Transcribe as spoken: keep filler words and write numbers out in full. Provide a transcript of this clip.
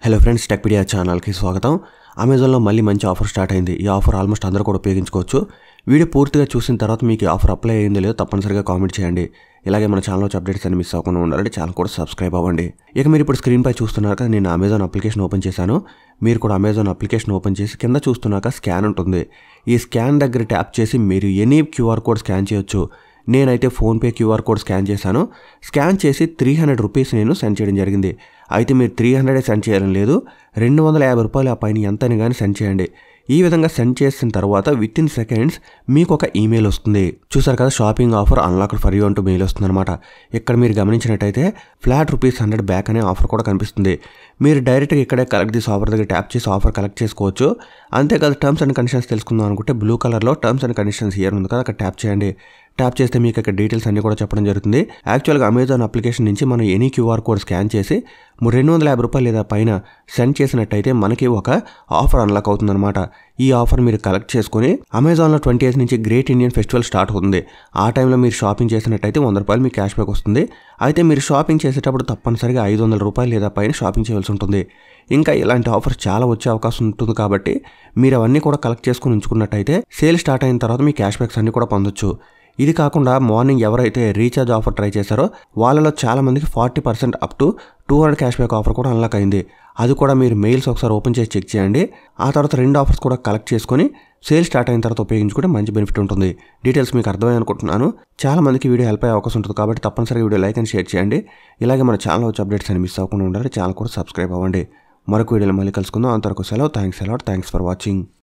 Hello friends, టెక్పెడియా ఛానల్కి స్వాగతం. అమెజాన్లో మళ్ళీ మంచి ఆఫర్ స్టార్ట్ అయింది. ఈ ఆఫర్ ఆల్మోస్ట్ అందరూ కూడా ఉపయోగించుకోవచ్చు. వీడియో పూర్తిగా చూసిన తర్వాత మీకు ఈ ఆఫర్ అప్లై అయ్యిందో లేదో తప్పనిసరిగా కామెంట్ చేయండి. ఇలాగే మన ఛానల్లో వచ్చే అప్డేట్స్ అన్ని మిస్ అవ్వకుండా ఉండాలంటే ఛానల్ కూడా సబ్స్క్రైబ్ అవ్వండి. ఇక మీరు ఇప్పుడు స్క్రీన్పై చూస్తున్నారు కదా, నేను అమెజాన్ అప్లికేషన్ ఓపెన్ చేశాను. మీరు కూడా అమెజాన్ అప్లికేషన్ ఓపెన్ చేసి కింద చూస్తున్నాక స్కాన్ ఉంటుంది. ఈ స్కాన్ దగ్గర ట్యాప్ చేసి మీరు ఎనీ క్యూఆర్ కోడ్ స్కాన్ చేయొచ్చు. నేనైతే ఫోన్పే క్యూఆర్ కోడ్ స్కాన్ చేశాను. స్కాన్ చేసి త్రీ హండ్రెడ్ రూపీస్ నేను సెండ్ చేయడం జరిగింది. అయితే మీరు త్రీ హండ్రెడే సెండ్ చేయడం లేదు, రెండు వందల యాభై రూపాయలు ఆ పైన ఎంతైనా కానీ సెండ్ చేయండి. ఈ విధంగా సెండ్ చేసిన తర్వాత విత్ ఇన్ సెకండ్స్ మీకు ఒక ఈమెయిల్ వస్తుంది. చూసారు కదా, shopping offer unlocked for you అంటూ మెయిల్ వస్తుంది అనమాట. ఇక్కడ మీరు గమనించినట్టయితే ఫ్లాట్ రూపీస్ హండ్రెడ్ బ్యాక్ అనే ఆఫర్ కూడా కనిపిస్తుంది. మీరు డైరెక్ట్గా ఇక్కడే కలెక్ట్ దిస్ ఆఫర్ దగ్గర ట్యాప్ చేసి ఆఫర్ కలెక్ట్ చేసుకోవచ్చు. అంతేకాదు, టర్మ్స్ అండ్ కండిషన్స్ తెలుసుకుందాం అనుకుంటే బ్లూ కలర్లో టర్మ్స్ అండ్ కండిషన్స్ ఇయర్ ఉంది కదా, అక్కడ ట్యాప్ చేయండి. ట్యాప్ చేస్తే మీకు ఇక్కడ డీటెయిల్స్ అన్ని కూడా చెప్పడం జరుగుతుంది. యాక్చువల్గా అమెజాన్ అప్లికేషన్ నుంచి మనం ఎనీ క్యూఆర్ కోడ్ స్కాన్ చేసి రెండు వందల యాభై రూపాయలు లేదా పైన సెండ్ చేసినట్టయితే మనకి ఒక ఆఫర్ అన్లాక్ అవుతుందన్నమాట. ఈ ఆఫర్ మీరు కలెక్ట్ చేసుకుని అమెజాన్లో ట్వంటీ ఇయర్స్ నుంచి గ్రేట్ ఇండియన్ ఫెస్టివల్ స్టార్ట్ అవుతుంది. ఆ టైంలో మీరు షాపింగ్ చేసినట్టయితే వంద రూపాయలు మీకు క్యాష్ బ్యాక్ వస్తుంది. అయితే మీరు షాపింగ్ చేసేటప్పుడు తప్పనిసరిగా ఐదు వందల రూపాయలు లేదా పైన షాపింగ్ చేయాల్సి ఉంటుంది. ఇంకా ఇలాంటి ఆఫర్స్ చాలా వచ్చే అవకాశం ఉంటుంది కాబట్టి మీరు అవన్నీ కూడా కలెక్ట్ చేసుకుని ఉంచుకున్నట్టయితే సేల్ స్టార్ట్ అయిన తర్వాత మీ క్యాష్ బ్యాక్స్ అన్ని కూడా పొందొచ్చు. ఇది కాకుండా మార్నింగ్ ఎవరైతే రీఛార్జ్ ఆఫర్ ట్రై చేశారో వాళ్ళలో చాలా మందికి forty percent up to two hundred cash back offer కూడా అన్లాక్ అయింది. అది కూడా మీరు మెయిల్స్ ఒకసారి ఓపెన్ చేసి చెక్ చేయండి. ఆ తర్వాత రెండు ఆఫర్స్ కూడా కలెక్ట్ చేసుకొని సేల్ స్టార్ట్ అయిన తర్వాత ఉపయోగించుకుంటే మంచి బెనిఫిట్ ఉంటుంది. డీటెయిల్స్ మీకు అర్థమై అనుకుంటున్నాను. చాలా మందికి వీడియో హెల్ప్ అయ్యే అవకాశం ఉంటుంది కాబట్టి తప్పనిసరిగా వీడియో లైక్ అండ్ షేర్ చేయండి. ఇలాగే మన ఛానల్ వచ్చే అప్డేట్స్ అని మిస్ అవ్వకుండా ఉండాలి. ఛానల్ కూడా సబ్స్క్రైబ్ అవ్వండి. మరొక వీడియోలో మళ్ళీ కలుసుకుందాం. అంతవరకు సెలవు. Thanks a lot. Thanks for watching.